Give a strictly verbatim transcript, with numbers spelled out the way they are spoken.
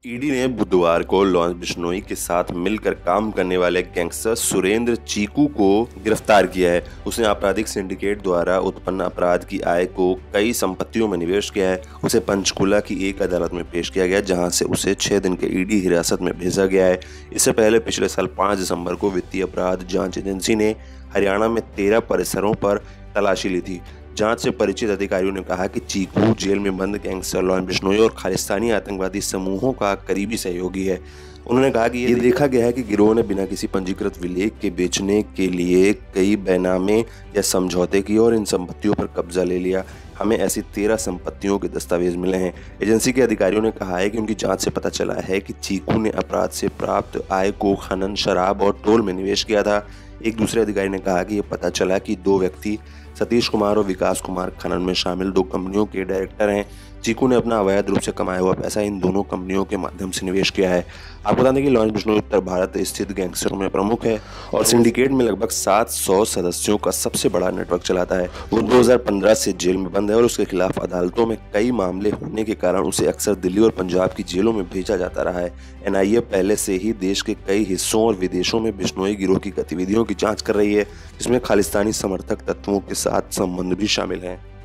ED ने बुधवार को लॉरेंस बिश्नोई के साथ मिलकर काम करने वाले गैंगस्टर सुरेंद्र चीकू को गिरफ्तार किया है। उसने आपराधिक सिंडिकेट द्वारा उत्पन्न अपराध की आय को कई संपत्तियों में निवेश किया है। उसे पंचकुला की एक अदालत में पेश किया गया, जहां से उसे छह दिन के ईडी हिरासत में भेजा गया है। इससे पहले पिछले साल पाँच दिसंबर को वित्तीय अपराध जांच एजेंसी ने हरियाणा में तेरह परिसरों पर तलाशी ली थी। जांच से परिचित अधिकारियों ने कहा कि चीकू जेल में बंद गैंगस्टर लॉरेंस बिश्नोई और खालिस्तानी आतंकवादी समूहों का करीबी सहयोगी है। उन्होंने कहा कि ये देखा गया है कि गिरोह ने बिना किसी पंजीकृत विलेख के बेचने के लिए कई बैनामे या समझौते किए और इन संपत्तियों पर कब्जा ले लिया। हमें ऐसी तेरह संपत्तियों के दस्तावेज मिले हैं। एजेंसी के अधिकारियों ने कहा है कि उनकी जांच से पता चला है कि चीकू ने अपराध से प्राप्त आय को खनन, शराब और टोल में निवेश किया था। एक दूसरे अधिकारी ने कहा कि यह पता चला कि दो व्यक्ति सतीश कुमार और विकास कुमार खनन में शामिल दो कंपनियों के डायरेक्टर हैं। चीकू ने अपना अवैध रूप से कमाया हुआ पैसा इन दोनों कंपनियों के माध्यम से निवेश किया है। आपको बता दें कि लॉरेंस बिश्नोई उत्तर भारत स्थित गैंगस्टरों में प्रमुख है और सिंडिकेट में लगभग सात सौ सदस्यों का सबसे बड़ा नेटवर्क चलाता है। वो दो हज़ार पंद्रह से जेल में बंद है और उसके खिलाफ अदालतों में कई मामले होने के कारण उसे अक्सर दिल्ली और पंजाब की जेलों में भेजा जाता रहा है। एन आई ए पहले से ही देश के कई हिस्सों और विदेशों में बिश्नोई गिरोह की गतिविधियों की जांच कर रही है, जिसमें खालिस्तानी समर्थक तत्वों के साथ संबंध भी शामिल हैं।